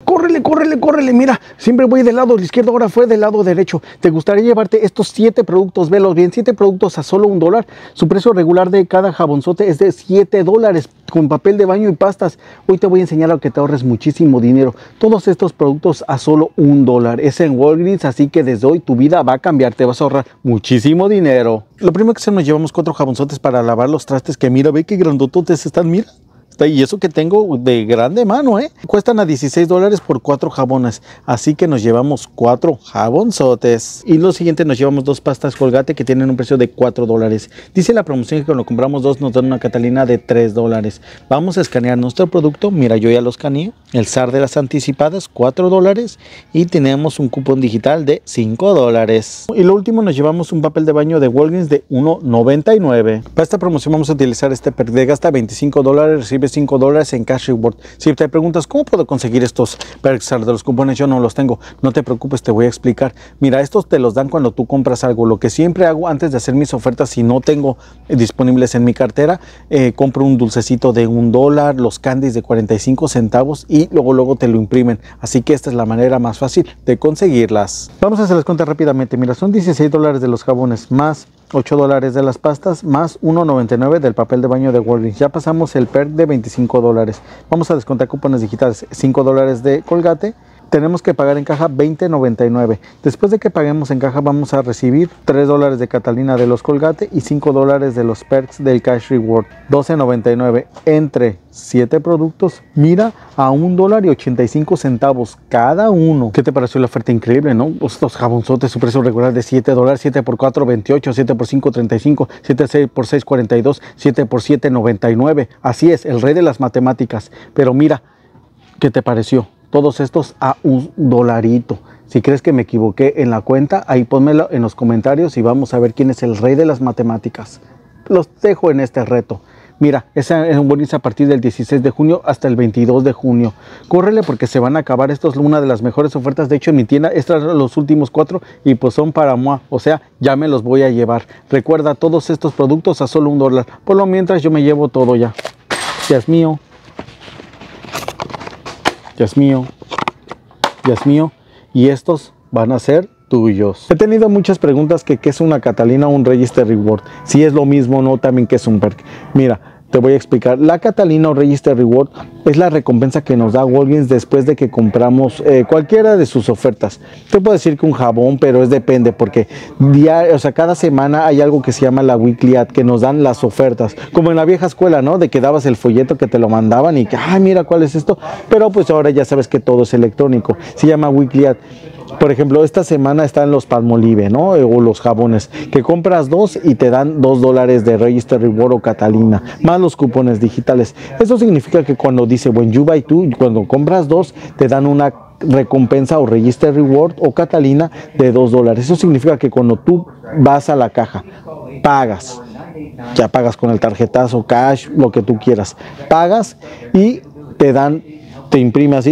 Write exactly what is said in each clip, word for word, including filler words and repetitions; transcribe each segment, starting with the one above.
córrele, córrele, córrele. Mira, siempre voy del lado izquierdo, ahora fue del lado derecho. ¿Te gustaría llevarte estos siete productos? Velos bien, siete productos a solo un dólar. Su precio regular de cada jabonzote es de siete dólares. Con papel de baño y pastas. Hoy te voy a enseñar a que te ahorres muchísimo dinero. Todos estos productos a solo un dólar. Es en Walgreens, así que desde hoy tu vida va a cambiar. Te vas a ahorrar muchísimo dinero. Lo primero que se nos llevamos cuatro jabonzotes para lavar los trastes, que mira, ve qué grandototes están, mira. Y eso que tengo de grande mano, ¿eh? Cuestan a dieciséis dólares por cuatro jabones. Así que nos llevamos cuatro jabonzotes. Y lo siguiente, nos llevamos dos pastas Colgate que tienen un precio de cuatro dólares. Dice la promoción que cuando compramos dos nos dan una Catalina de tres dólares. Vamos a escanear nuestro producto. Mira, yo ya lo escaneé. El S A R de las anticipadas, cuatro dólares. Y tenemos un cupón digital de cinco dólares. Y lo último, nos llevamos un papel de baño de Walgreens de uno noventa y nueve. Para esta promoción vamos a utilizar este perk de gasta veinticinco dólares, recibe cinco dólares en cash reward. Si te preguntas cómo puedo conseguir estos perks de los cupones, yo no los tengo. No te preocupes, te voy a explicar. Mira, estos te los dan cuando tú compras algo. Lo que siempre hago antes de hacer mis ofertas, si no tengo disponibles en mi cartera, eh, compro un dulcecito de un dólar, los candies de cuarenta y cinco centavos y luego luego te lo imprimen. Así que esta es la manera más fácil de conseguirlas. Vamos a hacer las cuentas rápidamente. Mira, son dieciséis dólares de los jabones más ocho dólares de las pastas más uno noventa y nueve del papel de baño de Walgreens. Ya pasamos el perk de veinticinco dólares. Vamos a descontar cupones digitales, cinco dólares de Colgate. Tenemos que pagar en caja veinte noventa y nueve. Después de que paguemos en caja vamos a recibir tres dólares de Catalina de los Colgate y cinco dólares de los perks del cash reward. doce noventa y nueve entre siete productos. Mira, a un dólar y ochenta y cinco centavos cada uno. ¿Qué te pareció la oferta? Increíble, ¿no? Estos jabonzotes, su precio regular de siete dólares, siete por cuatro, veintiocho, siete por cinco, treinta y cinco, siete por seis, cuarenta y dos, siete por siete, noventa y nueve. Así es, el rey de las matemáticas. Pero mira, ¿qué te pareció? Todos estos a un dolarito. Si crees que me equivoqué en la cuenta, ahí pónmelo en los comentarios y vamos a ver quién es el rey de las matemáticas. Los dejo en este reto. Mira, esa es un bonito a partir del dieciséis de junio hasta el veintidós de junio. Córrele porque se van a acabar. Esto es una de las mejores ofertas. De hecho, en mi tienda, estos son los últimos cuatro y pues son para moi. O sea, ya me los voy a llevar. Recuerda, todos estos productos a solo un dólar. Por lo mientras yo me llevo todo ya. Ya es mío. Ya es mío, ya es mío, y estos van a ser tuyos. He tenido muchas preguntas que qué es una Catalina o un Register Reward, si es lo mismo o no, también que es un perk. Mira, te voy a explicar. La Catalina o Register Reward es la recompensa que nos da Walgreens después de que compramos eh, cualquiera de sus ofertas. Te puedo decir que un jabón, pero es depende porque diario, o sea, cada semana hay algo que se llama la Weekly Ad, que nos dan las ofertas, como en la vieja escuela, ¿no? De que dabas el folleto que te lo mandaban y que, ay, mira cuál es esto, pero pues ahora ya sabes que todo es electrónico. Se llama Weekly Ad. Por ejemplo, esta semana están los Palmolive, ¿no? O los jabones, que compras dos y te dan dos dólares de Register Reward o Catalina, más los cupones digitales. Eso significa que cuando dice When you buy two, cuando compras dos, te dan una recompensa o Register Reward o Catalina de dos dólares. Eso significa que cuando tú vas a la caja, pagas, ya pagas con el tarjetazo, cash, lo que tú quieras, pagas y te dan, te imprime así,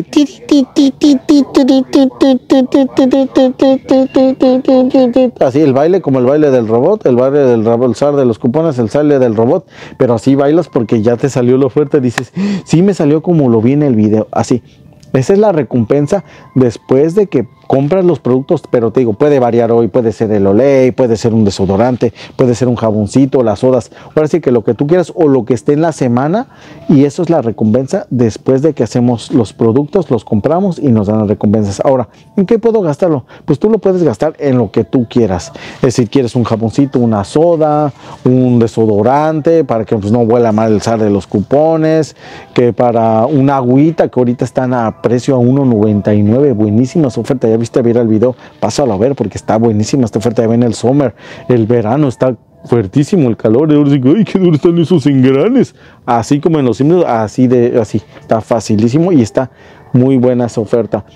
así el baile, como el baile del robot, el baile del robot, el S A R de los cupones, el baile del robot, pero así bailas porque ya te salió la oferta y dices, sí me salió como lo vi en el video, así. Esa es la recompensa después de que compras los productos, pero te digo, puede variar hoy, puede ser el Olay, puede ser un desodorante, puede ser un jaboncito, las sodas, ahora sí que lo que tú quieras o lo que esté en la semana, y eso es la recompensa después de que hacemos los productos, los compramos y nos dan las recompensas. Ahora, ¿en qué puedo gastarlo? Pues tú lo puedes gastar en lo que tú quieras, es decir, quieres un jaboncito, una soda, un desodorante, para que pues, no huela mal el S A R de los cupones, que para una agüita que ahorita están a precio a uno noventa y nueve, buenísimas ofertas. Ya viste ver el video, pásalo a ver porque está buenísima esta oferta. Ya ven el summer, el verano está fuertísimo, el calor, y ahora sí, ay, qué duro están esos engranes, así como en los Simpsons, así de, así, está facilísimo y está muy buena esa oferta.